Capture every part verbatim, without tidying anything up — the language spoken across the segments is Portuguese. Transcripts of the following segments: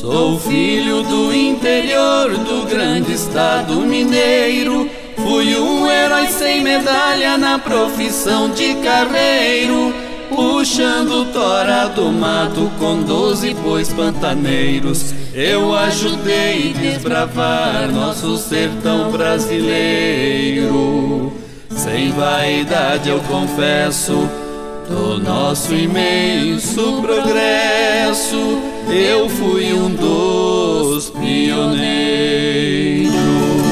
Sou filho do interior do grande estado mineiro. Fui um herói sem medalha na profissão de carreiro, puxando tora do mato com doze bois pantaneiros. Eu ajudei a desbravar nosso sertão brasileiro. Sem vaidade eu confesso do nosso imenso progresso, eu fui um dos pioneiros.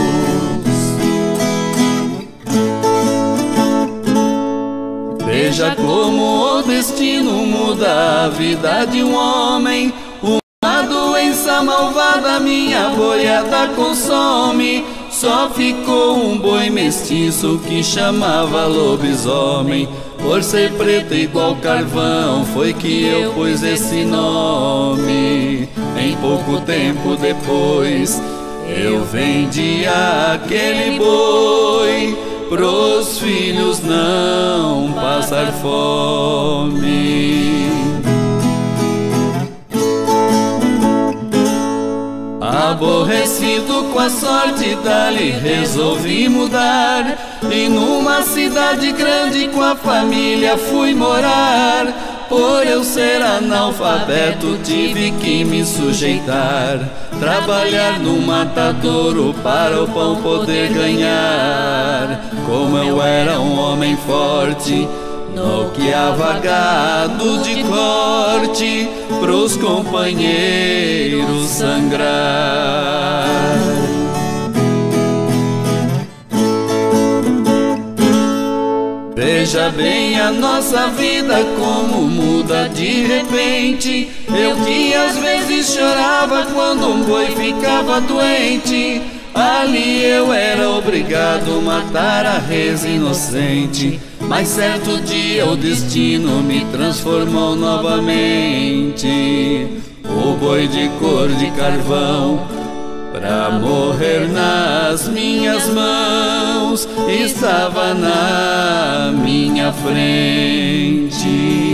Veja como o destino muda a vida de um homem. Uma doença malvada minha boiada consome. Só ficou um boi mestiço que chamava lobisomem. Por ser preto igual carvão foi que eu pus esse nome. Em pouco tempo depois eu vendi aquele boi pros filhos não passar fome. Aborrecido com a sorte dali resolvi mudar, e numa cidade grande com a família fui morar. Por eu ser analfabeto tive que me sujeitar, trabalhar no matadouro para o pão poder ganhar. Como eu era um homem forte, noqueava gado de corte pros companheiros sangrar. Veja bem a nossa vida como muda de repente. Eu que às vezes chorava quando um boi ficava doente, ali eu era obrigado a matar a res inocente. Mas certo dia o destino me transformou novamente. O boi de cor de carvão, pra morrer nas minhas mãos, estava na minha frente.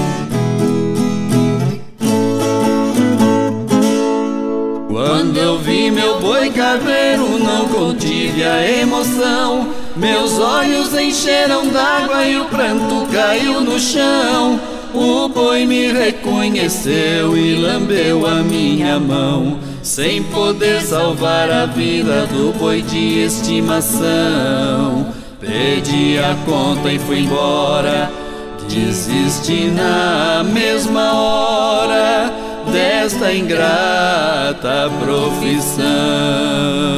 Quando eu vi meu boi carreiro, não contive a emoção. Meus olhos encheram d'água e o pranto caiu no chão. O boi me reconheceu e lambeu a minha mão, sem poder salvar a vida do boi de estimação. Pedi a conta e fui embora, desisti na mesma hora desta ingrata profissão.